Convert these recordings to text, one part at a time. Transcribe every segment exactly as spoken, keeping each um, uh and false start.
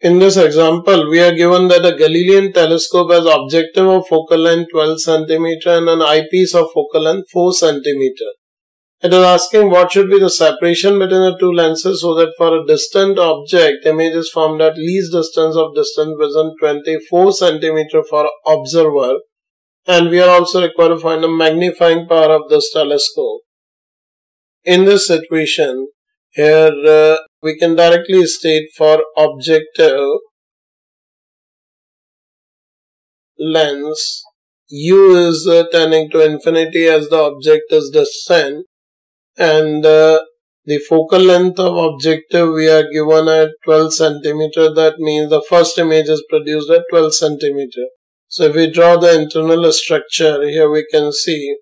In this example, we are given that a Galilean telescope has objective of focal length twelve centimeters and an eyepiece of focal length four centimeters. It is asking what should be the separation between the two lenses so that for a distant object, image is formed at least distance of distant vision twenty-four centimeters for observer, and we are also required to find the magnifying power of this telescope. In this situation, here uh, we can directly state for objective lens, U is uh, tending to infinity as the object is distant, and uh, the focal length of objective we are given at twelve centimeters. That means the first image is produced at twelve centimeters. So if we draw the internal structure, here we can see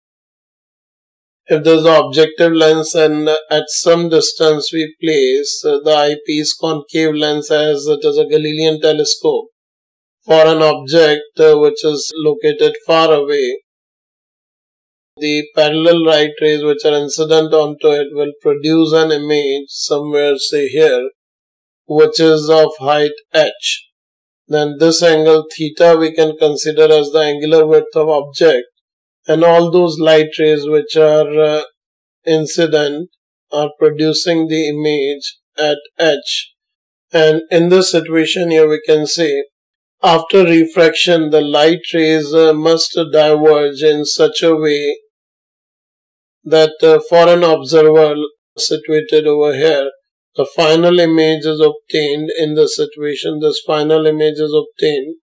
if there is an objective lens and at some distance we place the eyepiece concave lens as it is a Galilean telescope for an object which is located far away, the parallel light rays which are incident onto it will produce an image somewhere, say here, which is of height h. Then this angle theta we can consider as the angular width of object, and all those light rays which are uh, incident are producing the image at h. And in this situation here we can say after refraction the light rays uh, must diverge in such a way that uh, for an observer situated over here, the final image is obtained. In this situation, this final image is obtained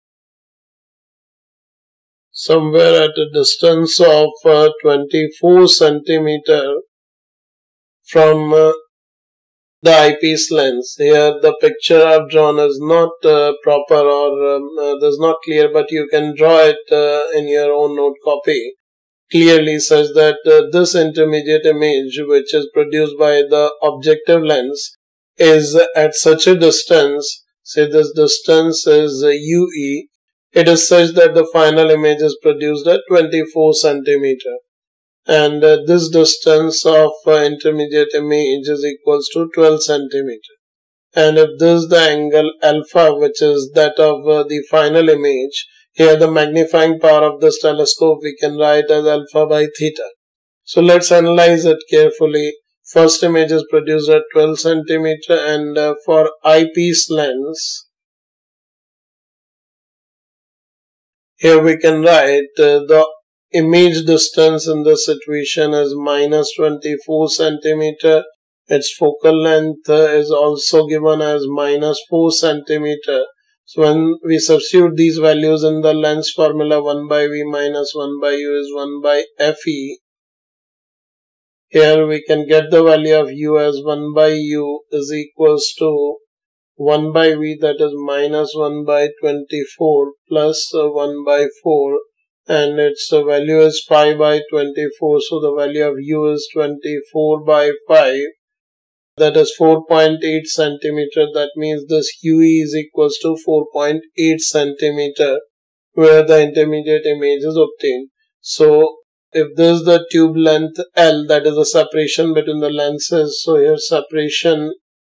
somewhere at a distance of uh, twenty-four centimeters from uh, the eyepiece lens. Here the picture I've drawn is not uh, proper or um, uh, is not clear, but you can draw it uh, in your own note copy clearly, such that uh, this intermediate image which is produced by the objective lens is at such a distance, say this distance is uh, U E, it is such that the final image is produced at twenty-four centimeters, and uh, this distance of uh, intermediate image is equals to twelve centimeters. And if this is the angle alpha which is that of uh, the final image, here the magnifying power of this telescope we can write as alpha by theta. So let's analyze it carefully. First image is produced at twelve centimeters, and uh, for eyepiece lens, here we can write uh, the image distance in this situation is minus twenty-four centimeters. Its focal length uh, is also given as minus four centimeters. So when we substitute these values in the lens formula, one by V minus one by U is one by F E. Here we can get the value of U as one by U is equals to one by V, that is minus one by twenty-four plus one by four, and its value is five by twenty-four. So the value of U is twenty-four by five. That is four point eight centimeters. That means this U E is equals to four point eight centimeters, where the intermediate image is obtained. So if this is the tube length L, that is the separation between the lenses. So here separation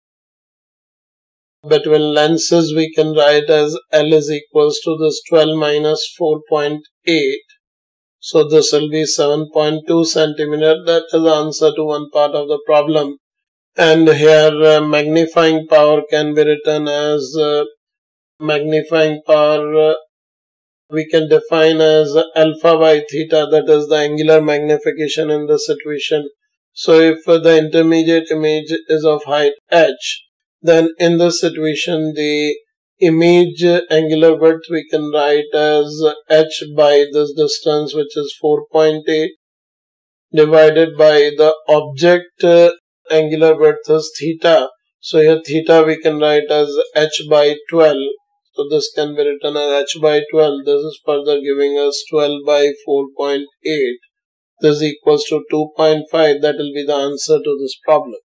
between lenses we can write as L is equals to this twelve minus four point eight. So this will be seven point two centimeters. That is the answer to one part of the problem. And here uh, magnifying power can be written as uh, magnifying power uh, we can define as alpha by theta, that is the angular magnification in this situation. So if uh, the intermediate image is of height h, then in this situation the image angular width we can write as h by this distance which is four point eight divided by the object uh, angular width is theta. So here theta we can write as h by twelve. So this can be written as h by twelve. This is further giving us twelve by four point eight. This equals to two point five. That will be the answer to this problem.